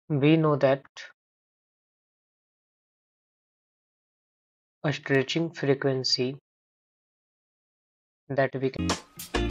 We know that a stretching frequency that we can